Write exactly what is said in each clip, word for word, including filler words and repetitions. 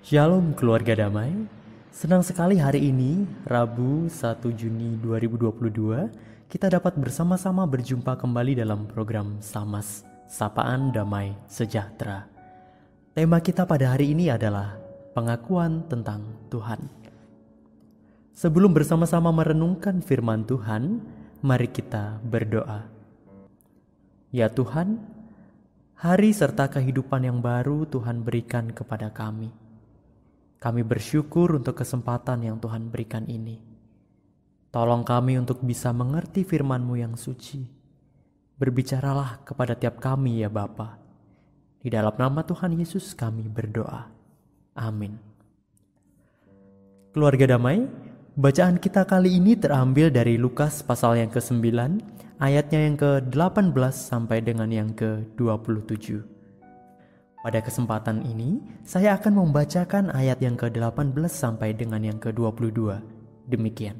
Shalom keluarga damai. Senang sekali hari ini, Rabu satu Juni dua ribu dua puluh dua, kita dapat bersama-sama berjumpa kembali dalam program Samas, Sapaan Damai Sejahtera. Tema kita pada hari ini adalah pengakuan tentang Tuhan. Sebelum bersama-sama merenungkan firman Tuhan, mari kita berdoa. Ya Tuhan, hari serta kehidupan yang baru Tuhan berikan kepada kami. Kami bersyukur untuk kesempatan yang Tuhan berikan ini. Tolong kami untuk bisa mengerti firman-Mu yang suci. Berbicaralah kepada tiap kami ya Bapa. Di dalam nama Tuhan Yesus kami berdoa. Amin. Keluarga damai, bacaan kita kali ini terambil dari Lukas pasal yang kesembilan, ayatnya yang ke delapan belas sampai dengan yang ke dua puluh tujuh. Pada kesempatan ini, saya akan membacakan ayat yang ke delapan belas sampai dengan yang ke dua puluh dua. Demikian.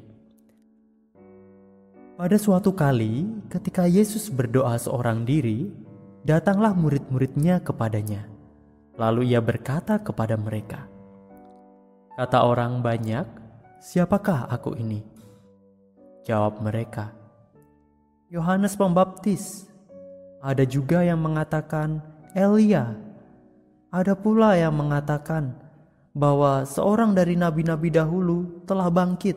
Pada suatu kali, ketika Yesus berdoa seorang diri, datanglah murid-muridnya kepadanya. Lalu ia berkata kepada mereka, "Kata orang banyak, siapakah aku ini?" Jawab mereka, "Yohanes Pembaptis. Ada juga yang mengatakan Elia. Ada pula yang mengatakan bahwa seorang dari nabi-nabi dahulu telah bangkit."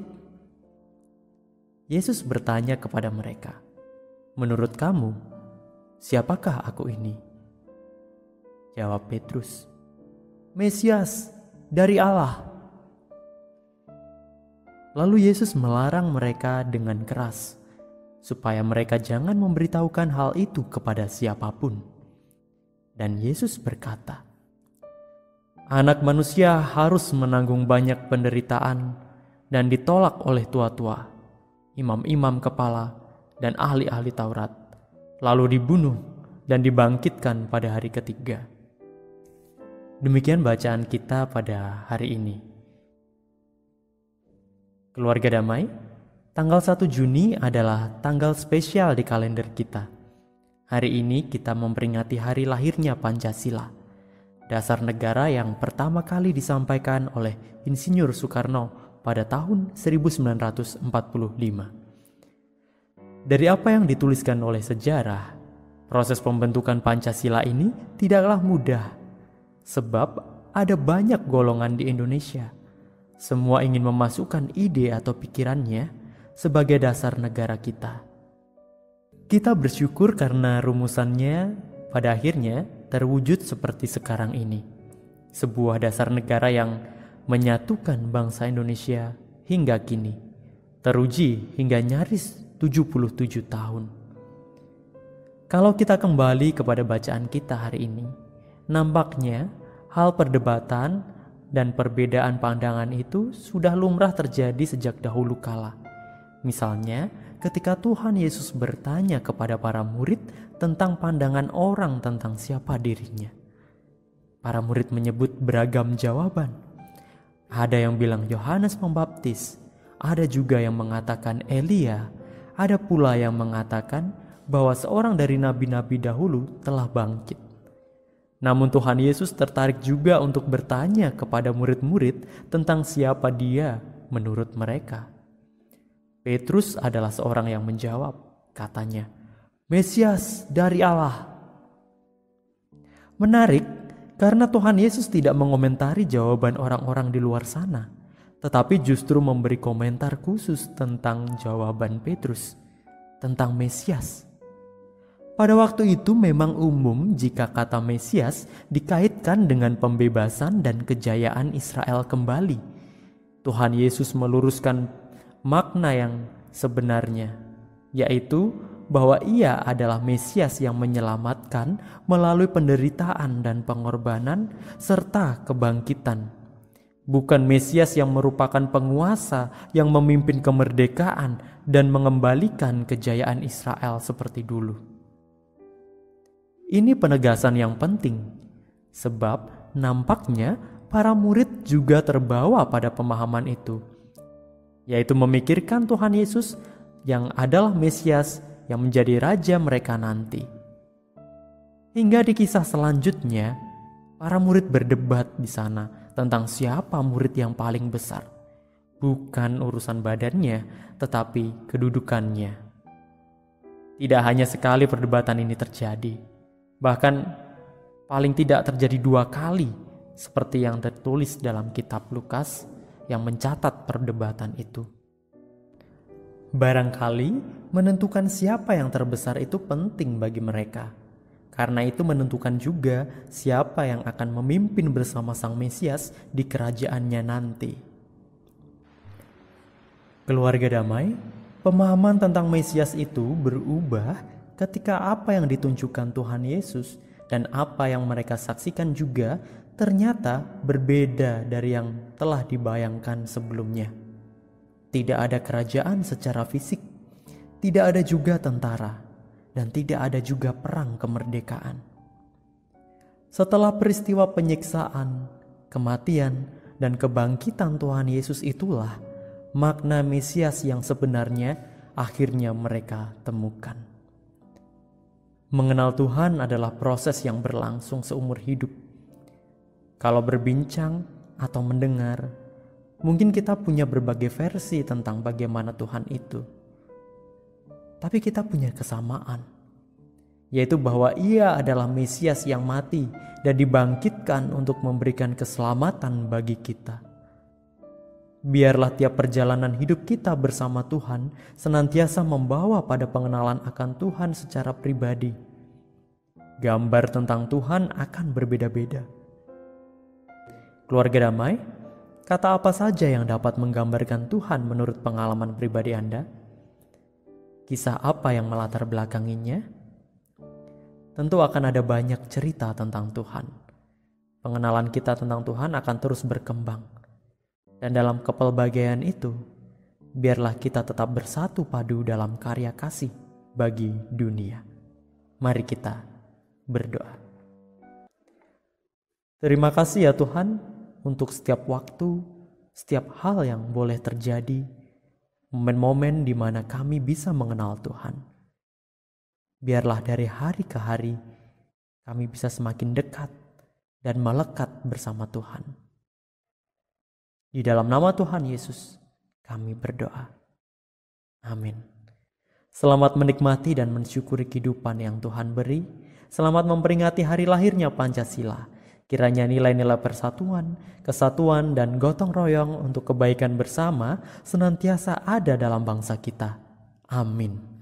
Yesus bertanya kepada mereka, "Menurut kamu, siapakah aku ini?" Jawab Petrus, "Mesias dari Allah." Lalu Yesus melarang mereka dengan keras, supaya mereka jangan memberitahukan hal itu kepada siapapun. Dan Yesus berkata, "Anak manusia harus menanggung banyak penderitaan dan ditolak oleh tua-tua, imam-imam kepala, dan ahli-ahli Taurat, lalu dibunuh dan dibangkitkan pada hari ketiga." Demikian bacaan kita pada hari ini. Keluarga damai, tanggal satu Juni adalah tanggal spesial di kalender kita. Hari ini kita memperingati hari lahirnya Pancasila, dasar negara yang pertama kali disampaikan oleh Insinyur Soekarno pada tahun seribu sembilan ratus empat puluh lima. Dari apa yang dituliskan oleh sejarah, proses pembentukan Pancasila ini tidaklah mudah, sebab ada banyak golongan di Indonesia. Semua ingin memasukkan ide atau pikirannya sebagai dasar negara kita. Kita bersyukur karena rumusannya pada akhirnya terwujud seperti sekarang ini. Sebuah dasar negara yang menyatukan bangsa Indonesia hingga kini, teruji hingga nyaris tujuh puluh tujuh tahun. Kalau kita kembali kepada bacaan kita hari ini, nampaknya hal perdebatan dan perbedaan pandangan itu sudah lumrah terjadi sejak dahulu kala. Misalnya, ketika Tuhan Yesus bertanya kepada para murid tentang pandangan orang tentang siapa dirinya. Para murid menyebut beragam jawaban. Ada yang bilang Yohanes Pembaptis, ada juga yang mengatakan Elia, ada pula yang mengatakan bahwa seorang dari nabi-nabi dahulu telah bangkit. Namun Tuhan Yesus tertarik juga untuk bertanya kepada murid-murid tentang siapa Dia menurut mereka. Petrus adalah seorang yang menjawab, katanya, "Mesias dari Allah." Menarik, karena Tuhan Yesus tidak mengomentari jawaban orang-orang di luar sana, tetapi justru memberi komentar khusus tentang jawaban Petrus, tentang Mesias. Pada waktu itu memang umum jika kata Mesias dikaitkan dengan pembebasan dan kejayaan Israel kembali. Tuhan Yesus meluruskan makna yang sebenarnya, yaitu bahwa Ia adalah Mesias yang menyelamatkan melalui penderitaan dan pengorbanan serta kebangkitan. Bukan Mesias yang merupakan penguasa yang memimpin kemerdekaan dan mengembalikan kejayaan Israel seperti dulu. Ini penegasan yang penting, sebab nampaknya para murid juga terbawa pada pemahaman itu, yaitu memikirkan Tuhan Yesus yang adalah Mesias yang menjadi raja mereka nanti. Hingga di kisah selanjutnya, para murid berdebat di sana tentang siapa murid yang paling besar. Bukan urusan badannya, tetapi kedudukannya. Tidak hanya sekali perdebatan ini terjadi, bahkan paling tidak terjadi dua kali, seperti yang tertulis dalam kitab Lukas yang mencatat perdebatan itu. Barangkali menentukan siapa yang terbesar itu penting bagi mereka, karena itu menentukan juga siapa yang akan memimpin bersama Sang Mesias di kerajaannya nanti. Keluarga damai, pemahaman tentang Mesias itu berubah ketika apa yang ditunjukkan Tuhan Yesus dan apa yang mereka saksikan juga ternyata berbeda dari yang telah dibayangkan sebelumnya. Tidak ada kerajaan secara fisik, tidak ada juga tentara, dan tidak ada juga perang kemerdekaan. Setelah peristiwa penyiksaan, kematian, dan kebangkitan Tuhan Yesus itulah makna Mesias yang sebenarnya akhirnya mereka temukan. Mengenal Tuhan adalah proses yang berlangsung seumur hidup. Kalau berbincang atau mendengar, mungkin kita punya berbagai versi tentang bagaimana Tuhan itu. Tapi kita punya kesamaan, yaitu bahwa Ia adalah Mesias yang mati dan dibangkitkan untuk memberikan keselamatan bagi kita. Biarlah tiap perjalanan hidup kita bersama Tuhan senantiasa membawa pada pengenalan akan Tuhan secara pribadi. Gambar tentang Tuhan akan berbeda-beda. Keluarga damai, kata apa saja yang dapat menggambarkan Tuhan menurut pengalaman pribadi Anda? Kisah apa yang melatar belakanginya? Tentu akan ada banyak cerita tentang Tuhan. Pengenalan kita tentang Tuhan akan terus berkembang. Dan dalam kepelbagaian itu, biarlah kita tetap bersatu padu dalam karya kasih bagi dunia. Mari kita berdoa. Terima kasih ya Tuhan untuk setiap waktu, setiap hal yang boleh terjadi, momen-momen di mana kami bisa mengenal Tuhan. Biarlah dari hari ke hari kami bisa semakin dekat dan melekat bersama Tuhan. Di dalam nama Tuhan Yesus kami berdoa. Amin. Selamat menikmati dan mensyukuri kehidupan yang Tuhan beri. Selamat memperingati hari lahirnya Pancasila. Kiranya nilai-nilai persatuan, kesatuan, dan gotong royong untuk kebaikan bersama senantiasa ada dalam bangsa kita. Amin.